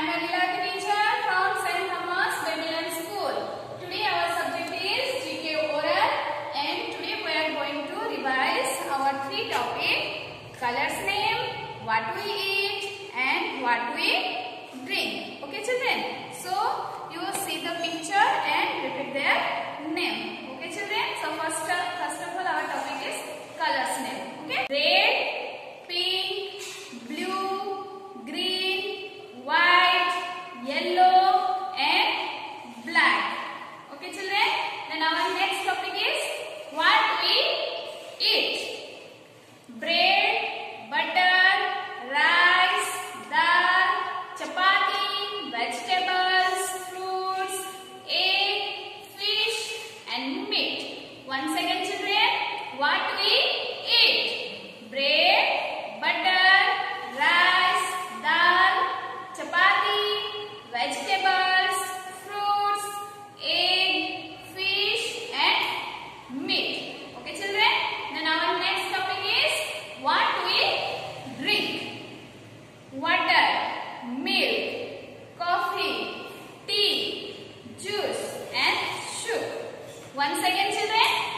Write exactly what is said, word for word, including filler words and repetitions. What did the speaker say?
am Alila teacher from Saint Thomas Babylon School. Today our subject is G K Oral and today we are going to revise our three topics: colors name, what we eat and what we drink. Okay children? So you see the picture and repeat their name. Okay children? So first, first of all our topic is colors name. Okay? Red, pink, blue, green, white, yellow and black. Okay children? Then our next topic is what we eat. Bread, butter, rice, dal, chapati, vegetables, fruits, egg, fish and meat. Once again children, what we eat. Bread, butter, rice, dal, chapati, vegetables, fruits, egg, fish and meat. Okay children? Then our next topic is what we drink. Water, milk, coffee, tea, juice and soup. Once again children,